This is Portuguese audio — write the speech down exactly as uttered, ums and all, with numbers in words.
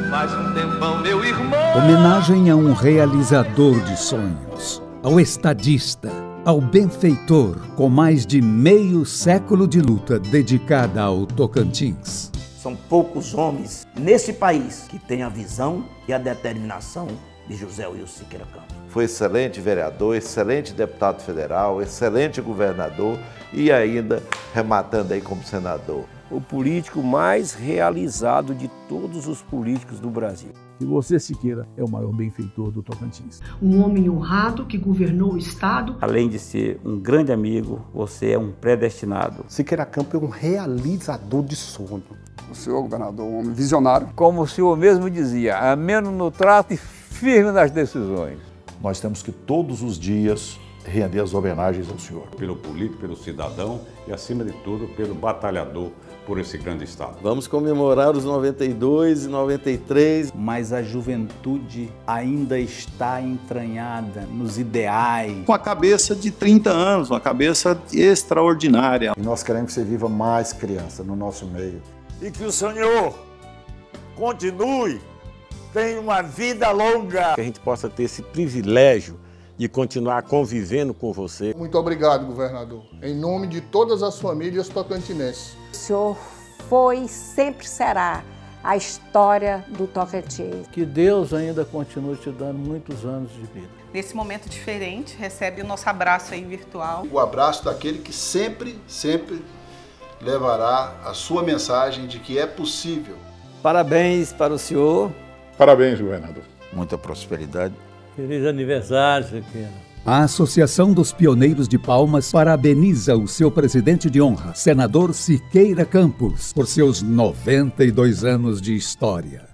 Faz um tempão, meu irmão. Homenagem a um realizador de sonhos, ao estadista, ao benfeitor com mais de meio século de luta dedicada ao Tocantins. São poucos homens nesse país que têm a visão e a determinação de José Wilson Siqueira Campos. Foi excelente vereador, excelente deputado federal, excelente governador e ainda rematando aí como senador. O político mais realizado de todos os políticos do Brasil. E você, Siqueira, é o maior benfeitor do Tocantins. Um homem honrado que governou o Estado. Além de ser um grande amigo, você é um predestinado. Siqueira Campos é um realizador de sonho. O senhor, governador, um homem visionário. Como o senhor mesmo dizia, ameno no trato e firme nas decisões. Nós temos que todos os dias render as homenagens ao senhor. Pelo político, pelo cidadão e, acima de tudo, pelo batalhador por esse grande Estado. Vamos comemorar os noventa e dois e noventa e três. Mas a juventude ainda está entranhada nos ideais. Com a cabeça de trinta anos, uma cabeça extraordinária. E nós queremos que você viva mais criança no nosso meio. E que o Senhor continue, tenha uma vida longa. Que a gente possa ter esse privilégio de continuar convivendo com você. Muito obrigado, governador. Em nome de todas as famílias tocantinenses. O senhor foi e sempre será a história do Tocantins. Que Deus ainda continue te dando muitos anos de vida. Nesse momento diferente, recebe o nosso abraço aí virtual. O abraço daquele que sempre, sempre levará a sua mensagem de que é possível. Parabéns para o senhor. Parabéns, governador. Muita prosperidade. Feliz aniversário, Siqueira. A Associação dos Pioneiros de Palmas parabeniza o seu presidente de honra, senador Siqueira Campos, por seus noventa e dois anos de história.